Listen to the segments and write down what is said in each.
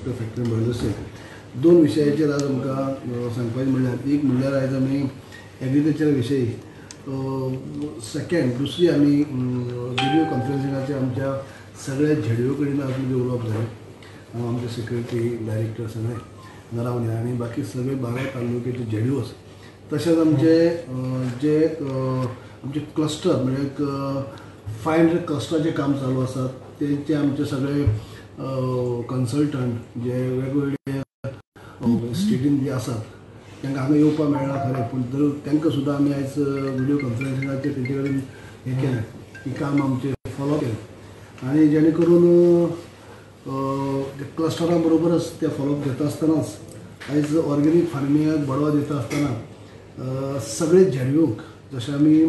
साखर फॅक्टरी बोर्डसे दोन विशयाचेर आज आमकां सांगपाचें म्हणल्यार एक म्हणल्यार आयज आमी एग्रीकल्चर विशयी सेकंड दुसरी आमी व्हिडिओ कॉन्फरन्सिंगाचेर आमच्या सगळ्या झेडयो कडेन आज म्हणजे उलोवप जालें. आमचे सेक्रेटरी डायरेक्टर सगळे रावले आनी बाकी सगळे 12 तालुक्याचे झेडयोस तशेंच आमचे जे आमचे क्लस्टर म्हणजे एक 500 क्लस्टराचें काम चालू आसा तेंचे आमचे सगळे कन्सल्टंट जे वेगवेगळे स्टेटीन जे आसात तांकां हांगा येवपाक मेळना खरें पूण तर तांकां सुद्दां आमी आयज व्हिडिओ कॉन्फरन्सिंगाचेर तेंचे कडेन हें केलें की काम आमचें फॉलो केलें आनी जेणे करून क्लस्टरा बरोबरच ते फॉलोअप घेता आसतनाच आयज ऑर्गेनीक फार्मिंगाक बढावो दिता आसतना सगळे झेडयोक जशें आमी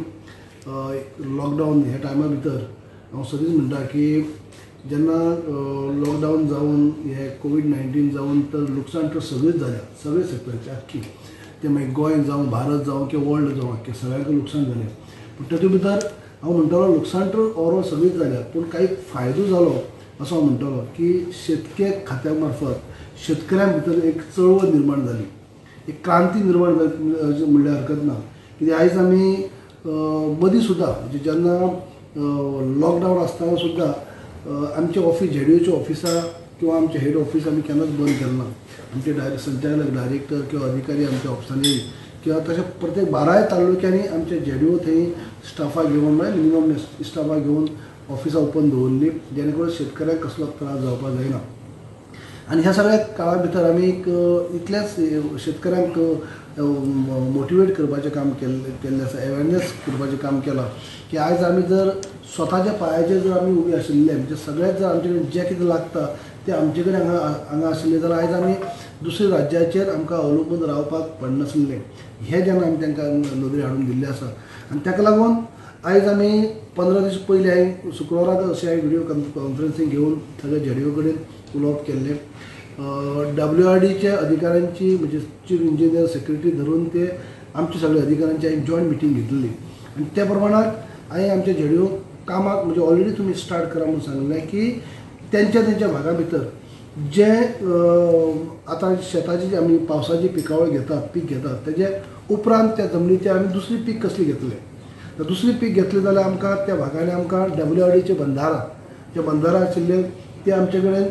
लॉकडावन ह्या टायमा भितर हांव सदींच म्हणटा की जेन्ना लॉकडावन जावन हे कोवीड-19 जावन तर लुकसाण तर सगळीच जाल्या सगळे सेक्टराचे आख्खी ते मागीर गोंय जावं भारत जावं किंवा वर्ल्ड जावं आख्खे सगळ्यांक लुकसाण जालें. पूण तातूंत भितर हांव म्हणटालो लुकसाण तर ओवरऑल सगळीच जाल्या पूण काही फायदो जालो असो हांव म्हणटालो की शेतकी खात्या मार्फत शेतकऱ्यां भितर एक चळवळ निर्माण जाली एक क्रांती निर्माण जाली म्हणल्यार हरकत ना. कित्याक आयज आमी मदीं सुद्दां म्हणजे जेन्ना लॉकडावन आसतना सुद्दां आमचे ऑफिस झेडयोचे ऑफिसां किंवा आमचे हेड ऑफिस आमी केन्नाच बंद केलें ना. आमचे संचालक डायरेक्टर किंवा अधिकारी आमच्या ऑफिसांनी किंवा तशें प्रत्येक 12 तालुक्यांनी आमचे झेडयो थंय स्टाफाक घेवन म्हळ्यार मिनिमम स्टाफाक घेवन ऑफिसां ओपन दवरली जेणे करून शेतकऱ्यांक कसलो त्रास जावपाक जायना. आनी ह्या सगळ्या काळा भितर आमी इतल्याच शेतकऱ्यांक मोटिवेट करपाचें काम केल्लें आसा अवेरनेस करपाचें काम केलां की आयज आमी जर स्वताच्या पांयाचेर जर आमी उबे आशिल्ले म्हणजे सगळ्यात जर आमचे कडेन जें कितें लागता तें आमचे कडेन हांगा आशिल्लें जाल्यार आयज आमी दुसऱ्या राज्याचेर आमकां अवलंबून रावपाक पडनासलें हें जेन्ना आमी तांकां नदरेक हाडून दिल्लें आसा. आनी ताका लागून आयज आमी 15 दीस पयलीं हांवें शुक्रवाराक अशें हांवें व्हिडिओ कॉन्फरन्सींग घेवन सगळ्या झेडयो कडेन उलोवप केल्लें. WRDचे अधिकाऱ्यांची म्हणजे चीफ इंजिनियर सेक्रेटरी धरून ते आमचे सगळे अधिकाऱ्यांची हांवें जॉयंट मिटींग घेतली आनी त्या प्रमाणात हांवें आमच्या झेडयो कामाक म्हणजे ऑलरेडी तुमी स्टार्ट करा म्हणून सांगलें की त्यांच्या भागा भितर जे आतां शेताची जी आमी पावसाची पिकावळ घेतात पीक घेतात तेजे उपरांत त्या जमनीचे आमी दुसरी पीक कसली घेतले दुसरी पीक घेतलें जाल्यार आमकां त्या भागांनी आमकां WRDचे बंधारा जे बंधारा आशिल्ले ते आमचे कडेन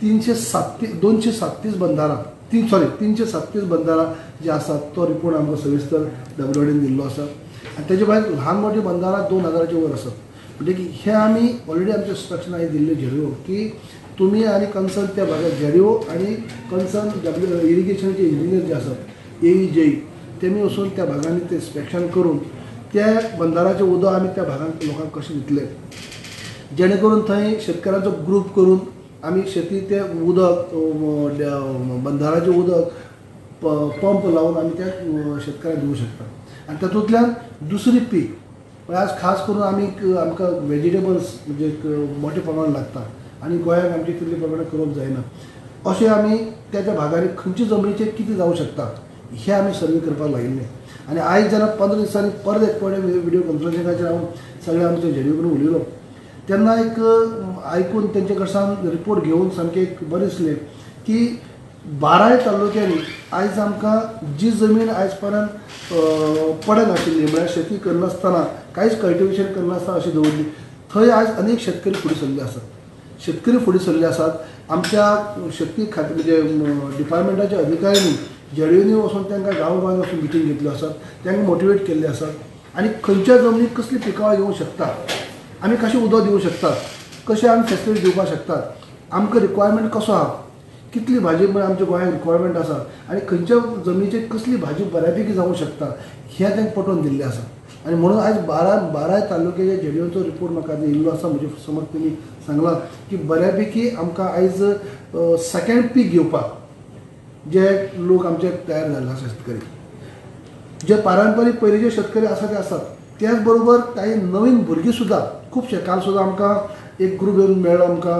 237 बंधारा 337 बंधारा जे आसात तो रिपोर्ट आमकां सविस्तर WRDन दिल्लो आसा आनी तेजे भायर ल्हान मोठी बंधारा 2000च्या वर आसात. म्हणजे की हे आमी ऑलरेडी आमचे इंस्ट्रक्शन हांवें दिल्ले झेडयो की तुमी आनी कन्सर्न त्या भागात झेडयो आनी कन्सर्न इरिगेशनाचे इंजिनियर जे आसात AE तेमी वचून त्या भागांनी ते इन्स्पेक्शन करून त्या बंधाराचें उदक आमी त्या भागांत लोकांक कशें दितले जेणे करून थंय शेतकारांचो ग्रूप करून आमी शेती ते उदक बंधाराचें उदक पंप लावन आमी त्या शेतकारांक दिवंक शकता. आनी तातूंतल्यान दुसरी पीक आज खास करून आमकां वेजिटेबल्स म्हणजे मोठे प्रमाणात लागता आनी गोंयांत आमचे तितले प्रमाणात करप जायना अशें आमी त्या भागांनी खंयच्या जमनीचेर कितें जावं शकता हें आमी सर्वे करपाक लायिल्लें. आनी आयज जेन्ना 15 दिसांनी परत एक फावटी व्हिडिओ कॉन्फरन्सिंगाचेर हांव सगळ्या आमच्या झेडयो कडेन उलयलो तेन्ना एक आयकून तेंचे कडच्यान रिपोर्ट घेवन सामकें एक बरें दिसलें की 12 तालुक्यांनी आयज आमकां जी जमीन आयज पर्यंत पडन आशिल्ली म्हळ्यार शेती करनासतना कांयच कल्टिवेशन करनासतना अशी दवरली थंय आयज अनेक शेतकरी फुडें सरले आसात फुडें सरले आसात. आमच्या शेतकी खात्या म्हणजे डिपार्टमेंटाचे अधिकाऱ्यांनी झेडयोनी वचून तांकां गांवांत वचून मिटींग घेतल्यो आसात तांकां मोटिवेट केल्ले आसात आनी खंयच्या जमनीक कसली पिकावळ येवंक शकता आमी कशें उदक दिवंक शकतात कशें आमी फेसिलिटी दिवपाक शकतात आमकां रिक्वायरमेंट कसो आहा कितली भाजी आमच्या गोंयांत रिक्वायरमेंट आसा आनी खंयच्या जमनीचेर कसली भाजी बऱ्यापैकी जावंक शकता हें तांकां पटोवन दिल्लें आसा. आनी म्हणून आयज 12 तालुक्याच्या झेडयोचो रिपोर्ट म्हाका येयल्लो आसा म्हणजे समज तुमी सांगलां की बऱ्यापैकी आमकां आयज सेकंड पीक घेवपाक जे लोक आमचे तयार जाल्ले आसा शेतकरी जे पारंपारीक पयलींचे शेतकरी आसा ते आसात त्याच बरोबर काही नवीन भुरगीं सुद्दां खुबशे काल सुद्दां आमकां एक ग्रूप येवन मेळ्ळो आमकां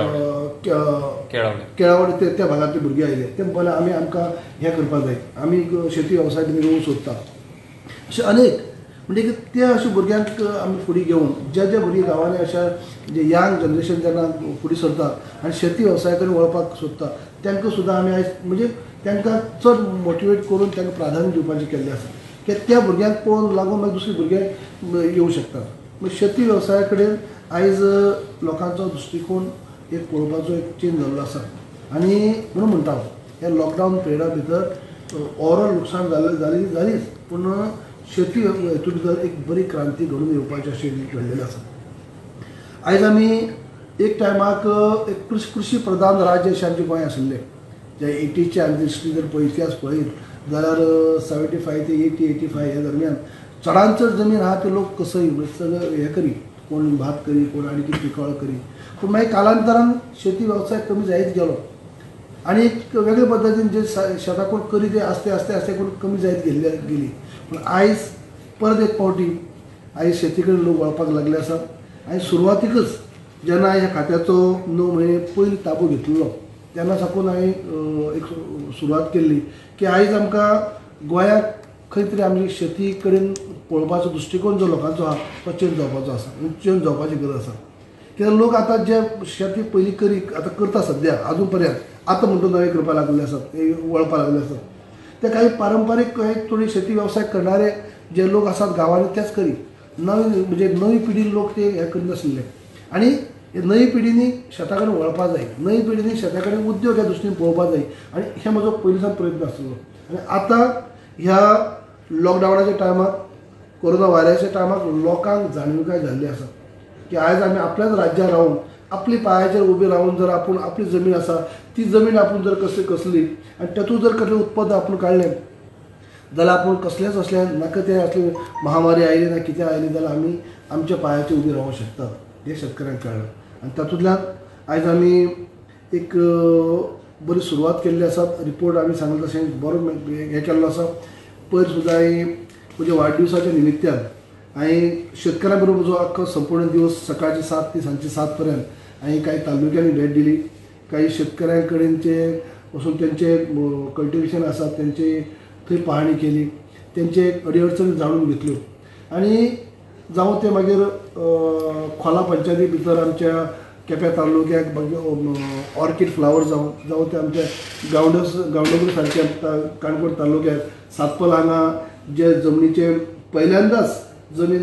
केळावडे त्या भागांतले भुरगे आयले ते म्हणले आमकां हें करपाक जाय आमी शेती वेवसाय कितें करूंक सोदता अशे अनेक म्हणजे त्या अशा भुरग्यांक आमी फुडें घेवन जे भुरगीं गांवांनी अशा जे यंग जनरेशन जेन्ना फुडें सरता आनी शेती वेवसाय कडेन वळपाक सोदता तांकां सुद्दां आमी आयज म्हणजे तांकां चड मोटिवेट करून तांकां प्राधान्य दिवपाचें केल्लें आसा कित्याक त्या भुरग्यांक पळोवन लागून मागीर दुसरे भुरगे येवं शकतात. म्हणजे शेती वेवसाया कडेन आयज लोकांचो दृश्टिकोन एक पळोवपाचो एक चेंज जाल्लो आसा आनी म्हणून म्हणटा ह्या लॉकडावन पिरियडा भितर ओवरऑल लुकसाण जालीच पूण शेती हेतून भितर एक बरी क्रांती घडून येवपाची अशें घडलेलें आसा. आयज आमी एक टायमाक एक कृशी प्रधान राज्य अशें आमचें गोंय आशिल्लें जे 80चे आमची हिस्ट्री जर इतिहास पळयत जाल्यार 75 ते 85 ह्या दरम्यान चडांत चड जमीन आहा ते लोक कसंय सगळं हें करी कोण भात करी कोण आनी कितें पिकावळ करी पूण मागीर कालांतरान शेती वेवसाय कमी जायत गेलो आनी एक वेगळे पद्दतीन जे शेतां कोण करी ते आस्ते आस्ते आस्ते करून कमी जायत गेली पूण आयज परत एक फावटी आयज शेती कडेन लोक वळपाक लागले आसा आनी सुरवातीकच जेन्ना ह्या खात्याचो 9 म्हयने पयलीं ताबो घेतलेलो तेन्ना साकून हांवें एक सुरवात केल्ली की आयज आमकां गोंयांत खंय तरी आमची शेती कडेन पळोवपाचो दृश्टिकोन जो लोकांचो आहा तो चेंज जावपाचो आसा चेंज जावपाची गरज आसा कित्याक लोक आतां जे शेती पयलीं करी आतां करता सद्या आजून पर्यंत आतां म्हणटा नवे करपाक लागले आसात वळपाक लागले आसात ते काही पारंपारीक काही थोडी शेती वेवसाय करणारे जे लोक आसात गांवांनी तेच करी म्हणजे नवी पिढी लोक ते हें करिनाशिल्ले आनी नवी पिढींनी शेता कडेन वळपाक जाय नवी पिढींनी शेता कडेन उद्योग ह्या दृश्टीन पळोवपाक जाय आनी हे म्हजो पयलींसान प्रयत्न आशिल्लो आनी आतां ह्या लॉकडावनाच्या टायमाक कोरोना व्हायरसाच्या टायमाक लोकांक जाणविकाय जाल्ली आसा की आयज आमी आपल्याच राज्यात रावन आपली पांयाचेर उबी रावन जर आपूण आपली जमीन आसा ती जमीन आपूण जर कसली आनी तातूंत जर कसलें उत्पन्न आपूण काडलें जाल्यार आपूण कसलेंच असलें नाका तें असलें महामारी आयली ना कितें आयली जाल्यार आमी आमच्या पांयाचेर उबी रावंक शकतात हें शेतकऱ्यांक कळ्ळां आनी तातूंतल्यान आयज आमी एक बरी सुरवात केल्ली आसा रिपोर्ट आमी सांगले तशें बरो हें केल्लो आसा पयर सुद्दां म्हज्या वाडदिवसाच्या निमित्यान हांवें शेतकऱ्यां बरोबर जो आख्खो संपूर्ण दिवस सकाळचे 7 ते सांजचे 7 पर्यंत हांवें काही तालुक्यांनी भेट दिली काही शेतकऱ्यां कडेनचे वचून तेंचे कल्टिवेशन आसा तेंचे थंय पाहणी केली तेंचे अडीअडचणी जाणून घेतल्यो आनी जावं ते मागीर खोला पंचायती भितर आमच्या केप्यां तालुक्याक मागीर ऑर्कीड फ्लावर जावं ते आमच्या गांवडोंगरी सारक्या काणकोण तालुक्याक सातपल हांगा जे जमनीचे पहिल्यांदाच जमीन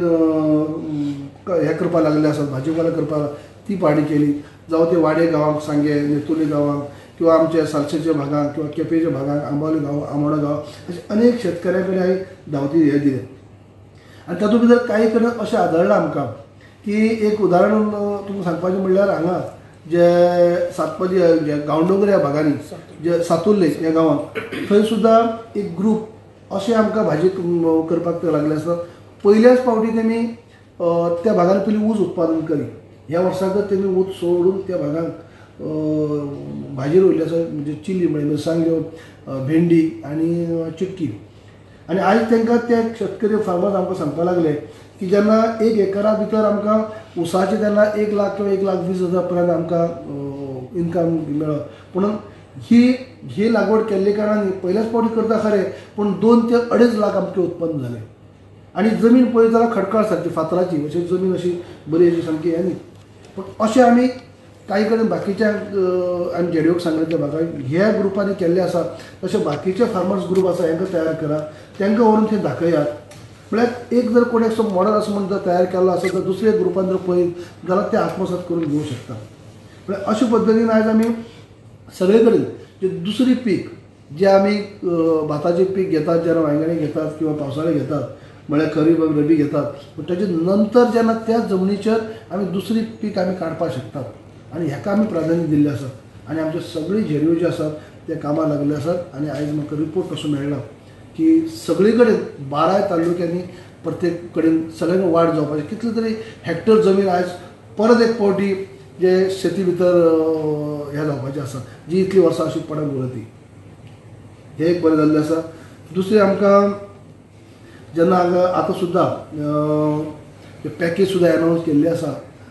हें करपाक लागले आसात भाजीपाला करपाक ती पाहणी केली जावं ते वाडे गांवांक सांगे नेतुली गांवांक किंवा आमच्या सालसेच्या भागांक किंवा केपेच्या भागांक आंबावले गांव आमोणा गांव अशे अनेक शेतकऱ्यां कडेन हांवें धांवती हें दिलें आनी तातूंत भितर काही कडेन अशें आदळ्ळां आमकां की एक उदाहरण तुमकां सांगपाचें म्हणल्यार हांगा जे सातपली जे गांवडोंगरी ह्या भागांनी जे सातुर्ले ह्या गांवांक थंय सुद्दां एक ग्रूप अशें आमकां भाजी करपाक लागले आसतात पयल्याच फावटी तेमी त्या भागांत पयलीं ऊस उत्पादन करी ह्या वर्साकच तेमी ऊस सोडून त्या भागांक भाजी रोयल्ली आसा म्हणजे चिली म्हणजे मिरसांग्यो भेंडी आनी चिटकी आनी आयज तांकां ते शेतकरी फार्मर्स आमकां सांगपाक लागले की जेन्ना 1 एकरा भितर आमकां ऊसाचे तेन्ना 1 लाख किंवा 1,20,000 पर्यंत आमकां इन्कम मेळ्ळो पूण ही लागवड केल्ले कारणान पयल्याच फावटी करता खरें पूण 2 ते 2.5 लाख आमचें उत्पन्न जालें आनी जमीन पळयत जाल्यार खडकाळ सारकी फातराची अशी जमीन अशी बरी अशी सामकी हे न्ही पूण अशें आमी काही कडेन बाकीच्या आमी जेडीओक सांगले त्या भागाक ह्या ग्रुपांनी केल्ले आसा तशें बाकीचे फार्मर्स ग्रूप आसा हांकां तयार करा तांकां व्हरून थंय दाखयात म्हळ्यार एक जर कोणी असो मॉडल असो म्हणून जर तयार केल्लो आसा तर दुसऱ्या ग्रुपान जर पळयत जाल्यार ते आत्मसात करून घेवंक शकता म्हळ्यार अशे पद्दतीन आयज आमी सगळे कडेन जे दुसरी पीक जे आमी भाताचें पीक घेतात जेन्ना वांयगणी घेतात किंवा पावसाळे घेतात म्हळ्यार खरीप रबी घेतात पूण ताचे नंतर जेन्ना त्या जमनीचेर आमी दुसरी पीक आमी काडपाक शकतात आनी हेका आमी प्राधान्य दिल्लें आसा आनी आमचे सगळी झेडयो जे आसात ते कामाक लागले आसात आनी आयज म्हाका रिपोर्ट कसो मेळ्ळा की सगळे कडेन 12 तालुक्यांनी प्रत्येक कडेन सगळ्यांक वाड जावपाची कितले तरी हेक्टर जमीन आयज परत एक फावटी जे शेती भितर हें जावपाचें आसा जी इतली वर्सां अशी पडून उरली हें एक बरें जाल्लें आसा दुसरें आमकां जेन्ना हांगा आतां सुद्दां पॅकेज सुद्दां एनावन्स केल्ली आसा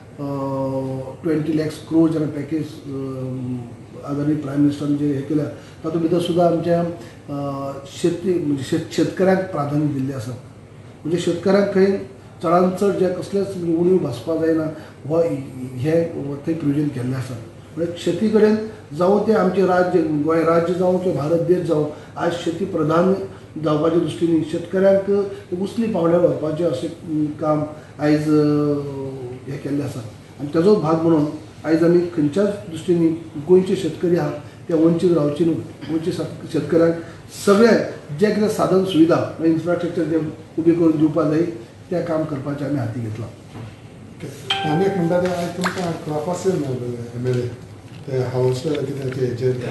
20 lakhs crore जेन्ना पॅकेज आदरणीय प्रायम मिनिस्टरान जे हें केल्या तातूंत भितर सुद्दां आमच्या शेती म्हणजे शेतकऱ्यांक प्राधान्य दिल्लें आसा म्हणजे शेतकऱ्यांक खंय चडांत चड जे कसलेच उणीव भासपा जायना हो हे थंय प्रोविजन केल्लें आसा. म्हणजे शेती कडेन जावं ते आमचे राज्य गोंय राज्य जावं किंवा भारत देश जावं आज शेती प्रधान जावपाच्या दृश्टीन शेतकऱ्यांक उसली पावण्यार व्हरपाचें अशें काम आयज हे केल्लें आसा. आनी ताजो भाग म्हणून आयज आमी खंयच्याच दृश्टींनी गोंयचे शेतकरी आहा ते वंचीत रावचे न्हू. गोंयचे शेतकऱ्यांक सगळे जे कितें साधन सुविधा इन्फ्रास्ट्रक्चर जे उबें करून दिवपा जाय तें काम करपाचें आमी हाती घेतलां. आनी एक म्हणटा ते आयज तुमकां क्रॉपास मेळ्ळे ते हावस कितें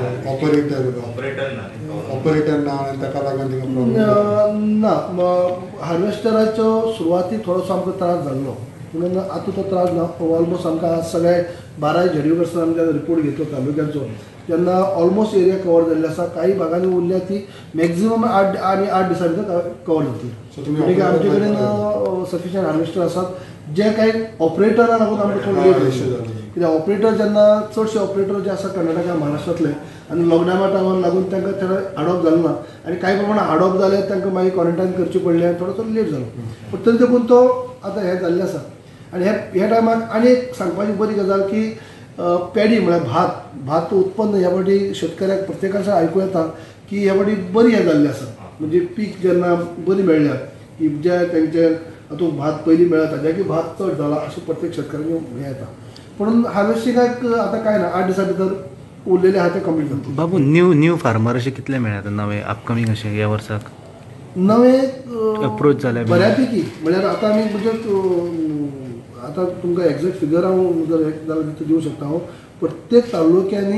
ऑपरेटर ना आनी ताका लागून तिका प्रॉब्लेम ना. हार्वेस्टराच्यो सुरवातीक थोडोसो आमकां त्रास जाल्लो म्हणून आतां तो त्रास ना. ऑलमोस्ट आमकां सगळे 12 झेडयो कडसून आमच्या रिपोर्ट घेतलो तालुक्यांचो तेन्ना ऑलमोस्ट एरिया कवर जाल्ले आसा. काही भागांनी उरल्या ती मॅक्झिमम 8 दिसां भितर कवर जातली. म्हणजे आमचे कडेन सफिशियंट हार्वेस्टर आसात जे काही ऑपरेटराक लागून आमकां थोडो लेट जालो. कित्याक ऑपरेटर जेन्ना चडशे ऑपरेटर जे आसा कर्नाटका महाराष्ट्रांतले आनी लॉकडावना टायमार लागून तांकां थोडे हाडप जालें ना आनी कांय प्रमाणात हाडप जालें तांकां मागीर क्वॉरंटायन करचें पडलें आनी थोडोसो लेट जालो. पूण तरी देखून तो आतां हें जाल्लें आसा. आनी ह्या टायमार आनी एक सांगपाची बरी गजाल की पेडी म्हळ्यार भात उत्पन्न ह्या फावटी शेतकऱ्याक प्रत्येकाच्या आयकूं येता की ह्या फावटी बरी हें जाल्लें आसा. म्हणजे पीक जेन्ना बरी मेळ्ळ्या की जे तेंचे हातूंत भात पयलीं मेळत ताज्याकी भात चड जाला अशें प्रत्येक शेतकऱ्यांक हें येता. पूण हार्वेस्टिंगाक आतां कांय ना 8 दिसां भितर उरलेले आहा ते कंप्लीट जातले. बाबू न्यू फार्मर अशे कितले मेळ्ळ्यात नवे अपकमिंग अशे ह्या वर्साक नवे अप्रोच जाल्या बऱ्यापैकी म्हळ्यार आतां आमी म्हणजे आतां तुमकां एक्झॅक्ट फिगर हांव जर एक जाल्यार दिवं शकता. हांव प्रत्येक तालुक्यांनी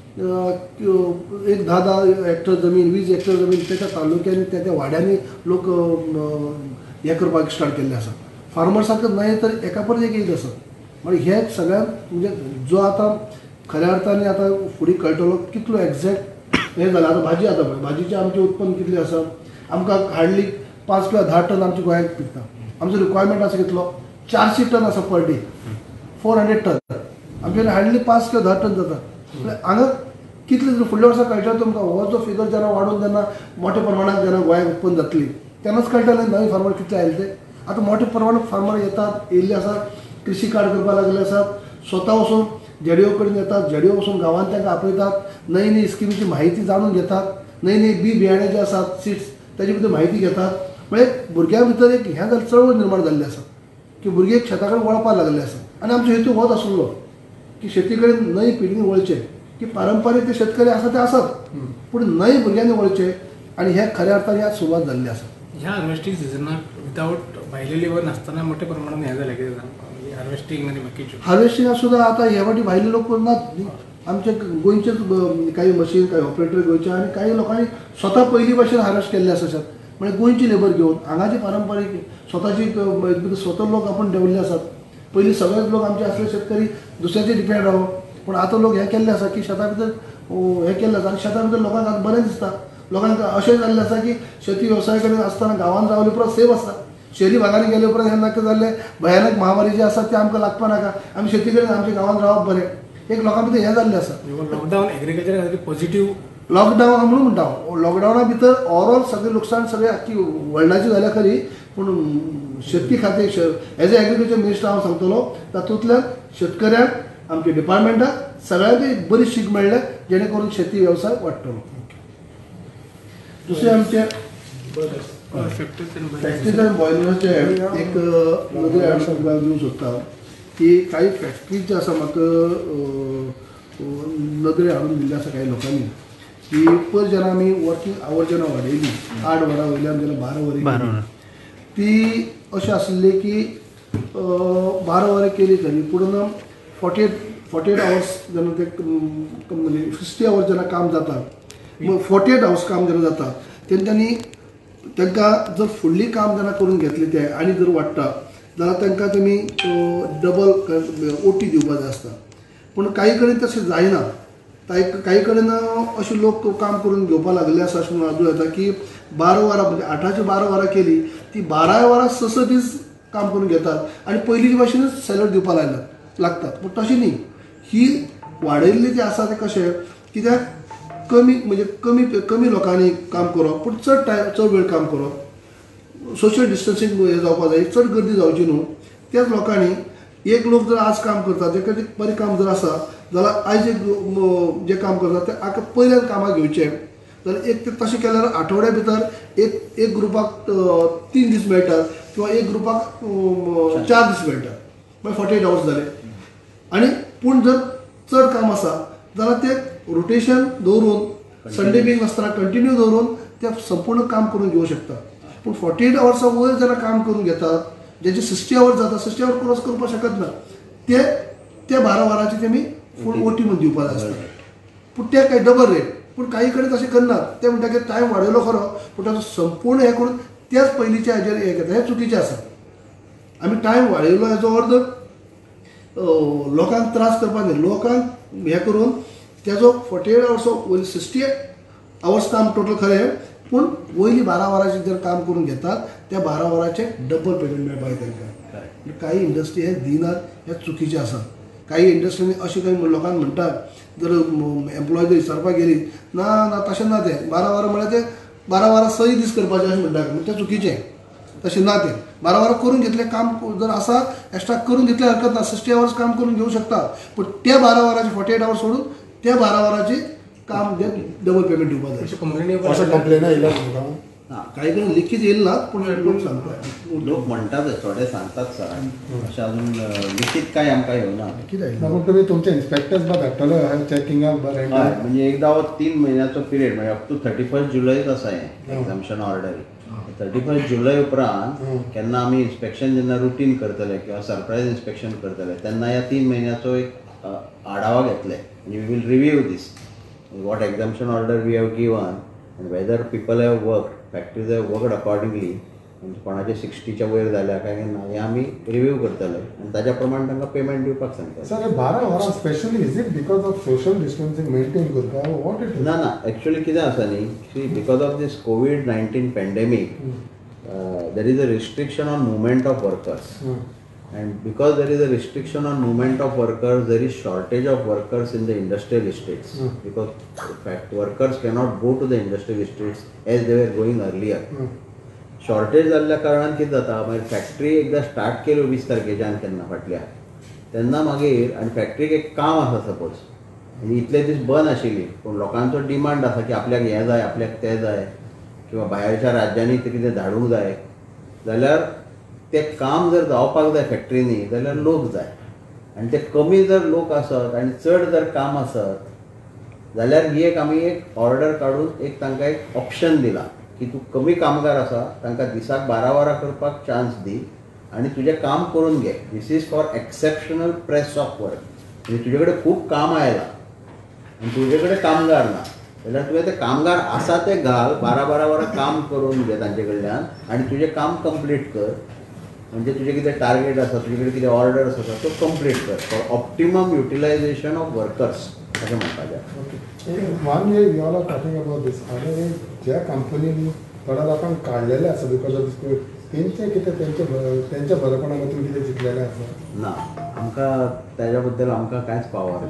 एक 10 हेक्टर जमीन 20 हेक्टर जमीन त्या तालुक्यांनी त्या वाड्यांनी लोक हें करपाक स्टार्ट केल्लें आसा. फार्मर्सांक न्हय तर एका परस एक येत आसा. म्हणजे हे सगळ्यांत म्हणजे जो आतां खऱ्या अर्थान आतां फुडें कळटलो कितलो एक्झॅक्ट हें जालां. आतां भाजी आतां पळय भाजीचें आमचें उत्पन्न कितलें आसा. आमकां हार्डली 5 किंवा 10 टन आमच्या गोंयांत पिकता. आमचो रिक्वायरमेंट आसा कितलो 400 टन आसा पर डे 400 टन. आमचे हार्डली 5 किंवा 10 टन जाता. हांगा कितले फुडल्या वर्सा कळटलें तुमकां हो जो फिगर जेन्ना वाडून जेन्ना मोठ्या प्रमाणात जेन्ना गोंयांत उत्पन्न जातली तेन्नाच कळटलें नवे फार्मर कितले आयले ते. आतां मोठ्या प्रमाणात फार्मर येतात येयल्ले आसात कृषी कार्ड करपाक लागले आसात. स्वता वचून जेडिओ कडेन येतात जेडिओ वचून गांवांत तांकां आपयतात नई स्किमीची म्हायती जाणून घेतात. नई बियाणे जे आसात सीड्स ताजे भितर म्हायती घेतात. म्हणजे भुरग्यां भितर एक हें जाल्लें चळवळ निर्माण जाल्ली आसा की भुरगे शेता कडेन वळपाक लागले आसा. आनी आमचो हेतू होच आसलो की शेती कडेन नई पिढीन वळचे की पारंपारीक जे शेतकरी आसा ते आसात पूण नई भुरग्यांनी वळचे आनी हे खऱ्या अर्थान ह्या सुरवात जाल्ली आसा. ह्या हार्वेस्टिंग सिजनाक विदावट भायले लेबर नासतना मोठ्या प्रमाणात हें जालें कितें हार्वेस्टिंग आनी बाकीच्यो हार्वेस्टिंगाक सुद्दां आतां ह्या फावटी भायले लोक करनात. आमचे गोंयचेच काही मशीन काही ऑपरेटर गोंयचे आनी काही लोकांनी स्वता पयली भाशेन हार्वेस्ट केल्ले आसात. म्हणजे गोंयची लेबर घेवन हांगाची पारंपारीक स्वताची स्वता लोक आपण ठेवले आसात. पयलीं सगळेच लोक आमचे असले शेतकरी दुसऱ्याचेर डिपेंड रावप. पूण आतां लोक हें केल्लें आसा की शेता भितर हें केल्लें आसा आनी शेता भितर लोकांक आतां बरें दिसता. लोकांक अशें जाल्लें आसा की शेती वेवसाय कडेन आसतना गांवांत रावले उपरांत सेफ आसता. शहरी भागांनी गेले उपरांत हें नाका जाल्लें भयानक महामारी जी आसा ती आमकां लागपा नाका. आमी शेती कडेन आमच्या गांवांत रावप बरें. एक लोकां भितर हें जाल्लें आसा. लॉकडावन एग्रीकल्चर खातीर पॉझिटिव्ह लॉकडावन म्हणून म्हणटा हांव लॉकडावना भितर ओवरऑल सगळें लुकसाण सगळें आख्खी वर्ल्डाची जाल्या खरी पूण शेती खातें एज अ एग्रीकल्चर मिनिस्टर हांव सांगतलो तातूंतल्यान शेतकऱ्यांक आमच्या डिपार्टमेंटाक सगळ्यांक एक बरी शीक मेळ्ळें जेणे करून शेती वेवसाय वाडटलो. दुसरें आमचें फॅक्टरीज आनी बॉयलराचे एक नदरे हांव तुमकां दिवंक सोदता की काही फॅक्टरीज जे आसा म्हाका नदरे हाडून दिल्ले आसा काही लोकांनी की पयर जेन्ना आमी वर्कींग आवर जेन्ना वाडयली 8 वरां वयल्यान जेन्ना 12 वरां ती अशी आसली की 12 वरां केली तरी पूण 48 आवर्स जेन्ना ते म्हणजे 60 आवर्स जेन्ना काम जाता 48 आवर्स काम जेन्ना जाता तेन्ना तांकां जर फुडली काम जेन्ना करून घेतले ते आनी जर वाडटा जाल्यार तांकां तुमी डबल ओटी दिवपाक जाय आसता. पूण काही कडेन तशें जायना. काही कडेन अशे लोक काम करून घेवपाक लागले आसा अशें म्हणून आदूं येता की 12 वरां म्हणजे 8ची 12 वरां केली ती 12 वरां 6 दीस काम करून घेतात आनी पयलींचे भशेनच सॅलरी दिवपाक लागतात. पूण तशें न्ही. ही वाडयल्ली जी आसा ते कशें कित्याक कमी म्हणजे कमी लोकांनी काम करप पूण चड वेळ काम करप सोशल डिस्टन्सिंग हे जावपाक जाय, चड गर्दी जावची न्हू. त्याच लोकांनी एक लोक जर आज काम करता जें बरें काम जर आसा जाल्यार आयज जें काम करता तें आतां पयल्यान कामाक घेवचें जाल्यार एक तशें केल्यार आठवड्या भितर एक ग्रुपाक 3 दीस मेळटात किंवा एक ग्रुपाक 4 दीस मेळटात, मागीर 48 आवर्स जाले. आनी पूण जर चड काम आसा जाल्यार तें रोटेशन दवरून संडे बीन नासतना कंटिन्यू दवरून ते संपूर्ण काम करून घेवंक शकता. पूण 48 आवर्सा वयर जेन्ना काम करून घेतात जेचे 60 आवर्स जाता 60 आवर्स क्रॉस करपाक शकत ना ते 12 वरांची तेमी फूल ओटी म्हणून दिवपाक जाय आसता. पूण ते काय डबल रेट. पूण काही कडेन तशें करनात. ते म्हणटा की टायम वाडयलो खरो पूण ताचो संपूर्ण हें करून त्याच पयलींच्या हेजेर हें घेता. हें चुकीचें आसा. आमी टायम वाडयलो हेजो अर्थ लोकांक त्रास करपाक न्ही. लोकांक हें करून तेजो 48 आवर्स वयली 60 आवर्स काम टोटल खरें पूण वयली 12 वरांचें जर काम करून घेतात त्या 12 वरांचे डबल पेमेंट मेळपाक जाय तांकां. काही इंडस्ट्री हे दिनात हें चुकीचें आसा. काही इंडस्ट्रीनी अशें काही लोकांक म्हणटात जर एम्प्लॉय जर विचारपाक गेली ना तशें ना तें 12 वरां म्हळ्यार ते 12 वरां 6 दीस करपाचें अशें म्हणटात. तें चुकीचें. तशें ना तें 12 वरां करून घेतलें काम जर आसा एक्स्ट्रा करून घेतलें हरकत ना. 60 आवर्स काम करून घेवंक शकता. पूण त्या 12 वरांचे 48 आवर्स सोडून त्या 12 वरांची काम डबल पेमेंट दिवपाक जाय. असं कंप्लेन येयला तुमकां? काही कडेन लिखीत येयले नात पूण लोक सांगतात. लोक म्हणतात थोडे सांगतात सर अशें अजून लिखीत काय आमकां येवना. कितें पूण तुमी तुमचे इन्स्पेक्टर्स बा धाडटले चॅकिंगाक बरें? हय म्हणजे एकदा हो 3 म्हयन्याचो पिरियड म्हणजे अप टू 31 जुलयच आसा हें एक्झाम्पशन ऑर्डर. 31 जुलय उपरांत केन्ना आमी इन्स्पेक्शन जेन्ना रुटीन करतले किंवा सरप्रायज इन्स्पेक्शन करतले तेन्ना ह्या 3 म्हयन्याचो एक आढावा घेतले. We will review this what exemption order we have given and whether people have work factories have worked accordingly. म्हणजे कोणाचे 60च्या वयर जाल्या काय ना हें आमी रिव्यू करतले आनी ताच्या प्रमाणे तांकां पेमेंट दिवपाक सांगतले. सर 12 वरां specially is it because of social distancing maintain करता वॉट इट इज? ना एक्चुअली कितें आसा न्ही see because of this COVID-19 pandemic there is a restriction on movement of workers. And because there is a restriction on movement of workers, there is shortage of workers in the industrial estates. Because in fact workers cannot go to the industrial estates as they were going earlier. Shortage जाल्ल्या कारणान कितें जाता मागीर factory एकदां start केल्यो 20 तारखेच्यान केन्ना फाटल्या तेन्ना मागीर आनी फॅक्टरीक एक काम आसा सपोज आनी इतले दीस बंद आशिल्ली पूण लोकांचो डिमांड आसा की आपल्याक हें जाय आपल्याक तें जाय किंवा भायरच्या राज्यांनी ते कितें धाडूंक जाय जाल्यार तें काम जर जावपाक जाय फॅक्टरीनी जाल्यार लोक जाय आनी ते कमी जर लोक आसत आनी चड जर काम आसत जाल्यार ही एक आमी एक ऑर्डर काडून एक तांकां एक ऑप्शन दिला की तूं कमी कामगार आसा तांकां दिसाक 12 वरां करपाक चान्स दी आनी तुजें काम करून घे. This is for exceptional press of work. म्हणजे तुजे कडेन खूब काम आयलां आनी तुजे कडेन कामगार ना जाल्यार तुवें ते कामगार आसा ते घाल 12 वरां काम करून घे तांचे कडल्यान आनी तुजें काम कंप्लीट कर. म्हणजे तुजें कितें टार्गेट आसा तुजे कडेन कितें ऑर्डर्स आसा तो कंप्लीट कर for optimum utilisation of workers अशें म्हणपाचें. One way we all are talking about this आनी ज्या कंपनीनी थोड्या लोकांक काडलेले आसा बिकॉज ऑफ दीस कोवीड तेंचे कितें तेंच्या बरेपणा खातीर कितें चिंतलेलें आसा? ना आमकां ताज्या बद्दल आमकां कांयच पावर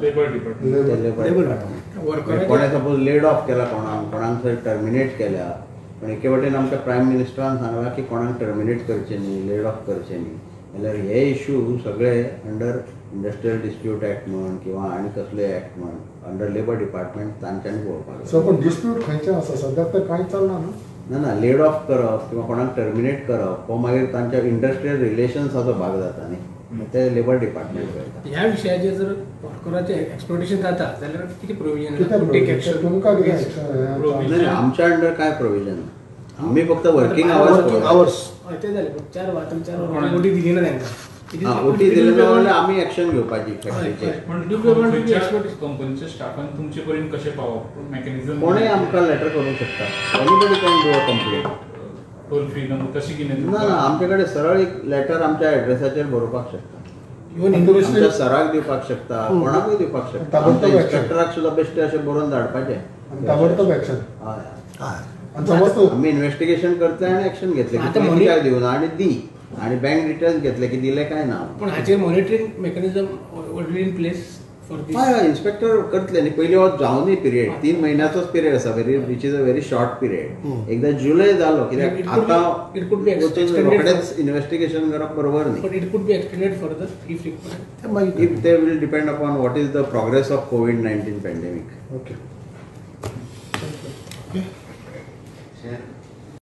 कोणें सपोज लेड ऑफ केला कोणाक थंय टर्मिनेट केल्या पण एके वटेन आमच्या प्रायम मिनिस्टरान सांगलां की कोणाक टर्मिनेट करचें न्ही लेड ऑफ करचें न्ही जाल्यार हे इश्यू सगळे अंडर इंडस्ट्रियल डिस्प्यूट एक्ट म्हण किंवा आनी कसले एक्ट म्हण अंडर लेबर डिपार्टमेंट तांच्यांनी पळोवपाक. सो पूण डिस्प्यूट खंयचें आसा सद्याक तर कांयच चलना न्हू? ना लेड ऑफ करप किंवा कोणाक टर्मिनेट करप हो मागीर तांच्या इंडस्ट्रियल रिलेशन्साचो भाग जाता न्ही ते लेबर डिपार्टमेंट करता. ह्या विशयाचेर जर वर्कराचें एक्सप्लॉयटेशन जाता जाल्यार कितें प्रोविजन तुमकां कितें आमच्या अंडर काय प्रोविजन आमी फक्त वर्किंग आवर्स ते जालें 4 वर ओटी दिली ना तांकां ओटी दिली ना जाल्यार आमी एक्शन घेवपाची फॅक्टरीचेर. कंपनीच्या स्टाफान तुमचे पर्यंत कशें पावप मेकॅनिझम कोणेय आमकां लेटर करूंक शकता anybody can do a complaint. Toll free number तशी कितें ना आमचे कडेन सरळ एक लेटर आमच्या एड्रेसाचेर बरोवपाक शकता इवन आमच्या सराक दिवपाक शकता कोणाकूय दिवपाक शकता आमच्या इन्स्पेक्टराक सुद्दां बेश्टे अशें बरोवन धाडपाचें ताबडतोब एक्शन. हय आमी इन्व्हेस्टिगेशन करतले आनी एक्शन घेतले की तुवें काय दिवना आनी दी आनी बँक डिटेल्स घेतले की दिले काय ना. पण हाचेर monitoring mechanism already in place for this? हय इन्स्पेक्टर करतले न्ही पयलीं हो जावनूय पिरियड 3 म्हयन्याचोच पिरियड आसा which is a very short period एकदा जुलय जालो कित्याक It could be- आतां it could be extended रोखडेच इन्व्हेस्टिगेशन करप बरोबर न्ही But it could be extended further if required. ते मागीर if they will depend upon what is the progress of COVID-19 pandemic. Okay okay